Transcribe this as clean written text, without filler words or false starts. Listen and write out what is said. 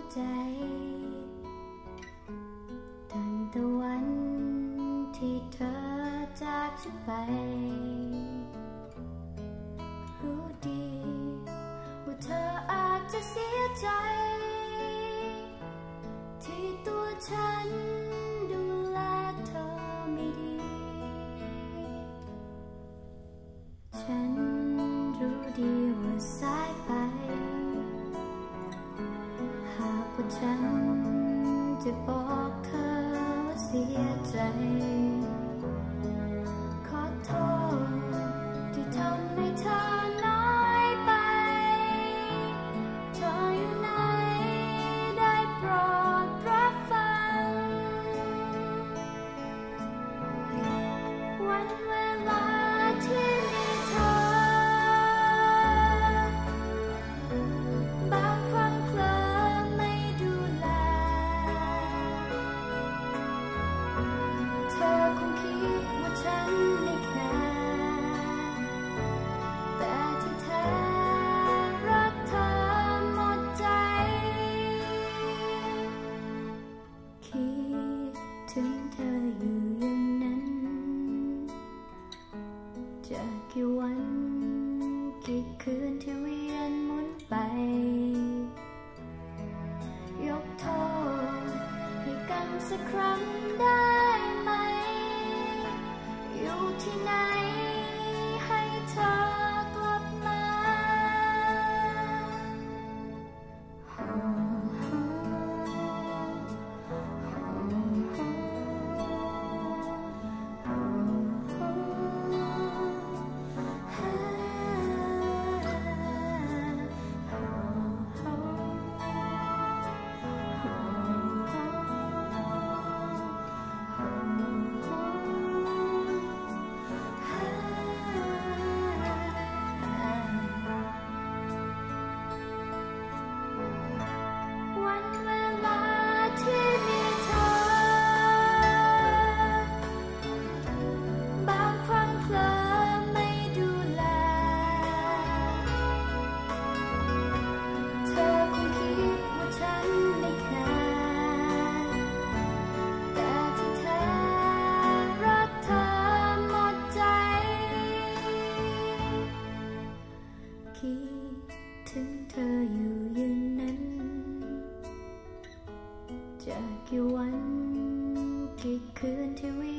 ใจตั้งแต่วันที่เธอจากฉันไปรู้ดีว่าเธออาจจะเสียใจที่ตัวฉันดูแลเธอไม่ดีฉันรู้ดีว่าสายไปหากว่าฉันจะบอกเธอว่าเสียใจขอโทษที่ทำให้เธอน้อยไปเธออยู่ไหนได้โปรดรับฟังวันเวลาที่มีเธอบางครั้งเผลอไม่ดูแลเธอคงคิดว่าฉันไม่แคร์แต่ที่แท้รักเธอหมดใจคิดถึงเธออยู่อย่างนั้นจะกี่วันกี่คืนที่เวียนหมุนไปยกโทษให้กันสักครั้งได้ไหมอยู่ที่ไหนให้เธอกลับมาวันเวลาที่มีเธอบางครั้งเผลอไม่ดูแลเธอคงคิดว่าฉันไม่แคร์แต่ที่แท้รักเธอหมดใจคิดถึงเธออยู่อย่างนั้นจะกี่วันกี่คืนที่เวี